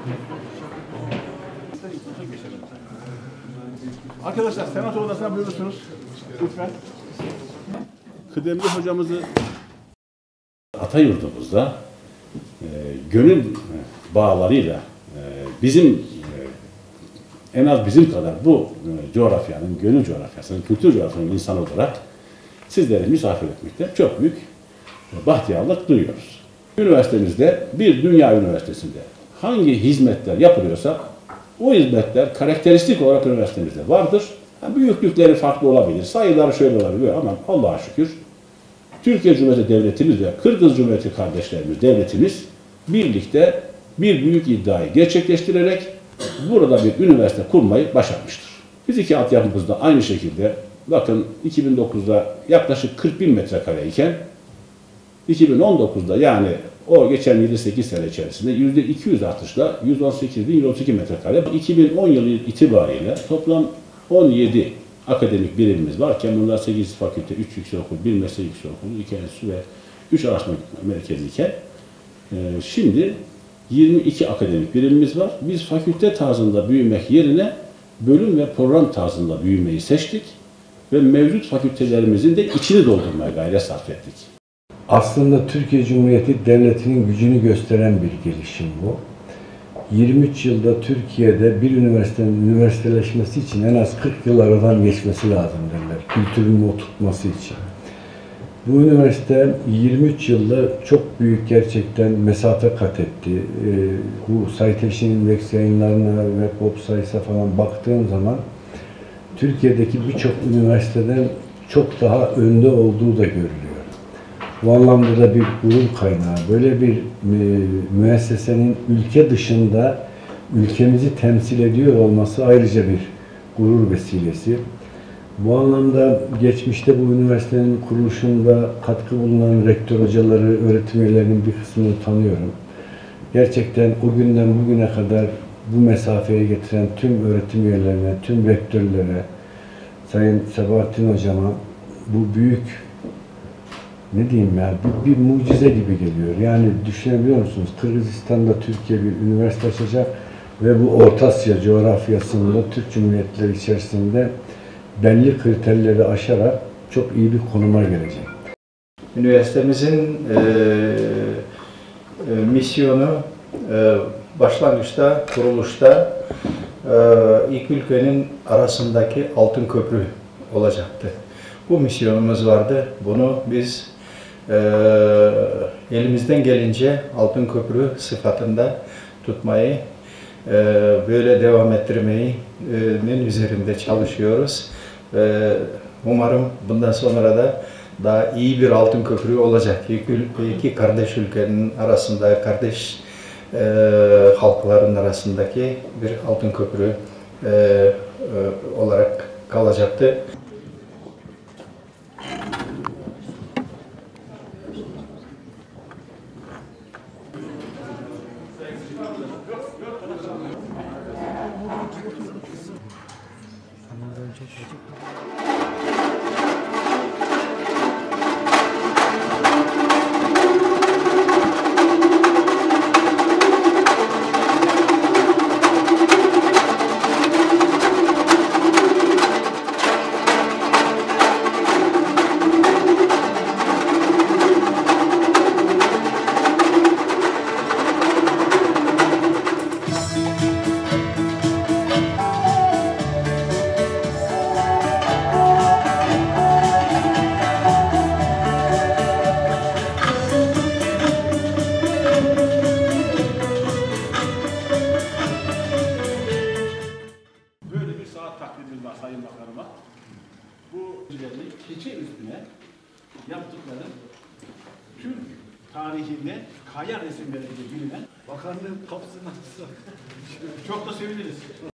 Arkadaşlar senato odasına buyurursunuz. Lütfen. Kıdemli hocamızı Atayurdumuzda gönül bağlarıyla bizim en az bizim kadar bu coğrafyanın, gönül coğrafyasının, kültür coğrafyasının insanı olarak sizleri misafir etmekte çok büyük bahtiyarlık duyuyoruz. Üniversitemizde, bir dünya üniversitesinde hangi hizmetler yapılıyorsa o hizmetler karakteristik olarak üniversitemizde vardır. Büyüklükleri farklı olabilir, sayıları şöyle olabilir ama Allah'a şükür Türkiye Cumhuriyeti Devletimiz ve Kırgız Cumhuriyeti kardeşlerimiz, devletimiz birlikte bir büyük iddiayı gerçekleştirerek burada bir üniversite kurmayı başarmıştır. Fiziki altyapımız da aynı şekilde bakın 2009'da yaklaşık 40.000 metrekare iken 2019'da yani o geçen 7-8 sene içerisinde %200 artışla 118.132 metrekare. 2010 yılı itibariyle toplam 17 akademik birimimiz varken bunlar 8 fakülte, 3 yüksekokul, 1 meslek yüksekokulu, 2 enstitü ve 3 araştırma merkezi iken şimdi 22 akademik birimimiz var. Biz fakülte tarzında büyümek yerine bölüm ve program tarzında büyümeyi seçtik ve mevcut fakültelerimizin de içini doldurmaya gayret sarf ettik. Aslında Türkiye Cumhuriyeti Devleti'nin gücünü gösteren bir gelişim bu. 23 yılda Türkiye'de bir üniversitenin üniversiteleşmesi için en az 40 yıl aradan geçmesi lazım derler. Kültürün oturtması için. Bu üniversite 23 yılda çok büyük gerçekten mesafe kat etti. Bu Citation Index yayınlarına ve Web sayısına falan baktığım zaman Türkiye'deki birçok üniversiteden çok daha önde olduğu da görülüyor. Bu anlamda da bir gurur kaynağı. Böyle bir müessesenin ülke dışında ülkemizi temsil ediyor olması ayrıca bir gurur vesilesi. Bu anlamda geçmişte bu üniversitenin kuruluşunda katkı bulunan rektör hocaları, öğretim üyelerinin bir kısmını tanıyorum. Gerçekten o günden bugüne kadar bu mesafeye getiren tüm öğretim üyelerine, tüm rektörlere, Sayın Sebahattin Hocama bu büyük ne diyeyim ya, bir mucize gibi geliyor. Yani düşünebiliyor musunuz? Kırgızistan'da Türkiye bir üniversite açacak ve bu Orta Asya coğrafyasında Türk Cumhuriyetleri içerisinde belli kriterleri aşarak çok iyi bir konuma gelecek. Üniversitemizin misyonu başlangıçta, kuruluşta iki ülkenin arasındaki altın köprü olacaktı. Bu misyonumuz vardı. Bunu biz elimizden gelince altın köprü sıfatında tutmayı, böyle devam ettirmenin üzerinde çalışıyoruz. Umarım bundan sonra da daha iyi bir altın köprü olacak. İki kardeş ülkenin arasında, kardeş halkların arasındaki bir altın köprü olarak kalacaktı. Sayın Bakanıma bu keçe üstüne yaptıkları Türk tarihinde kaya resimleriyle bilinen bakanlığın kapısından çok da seviniriz.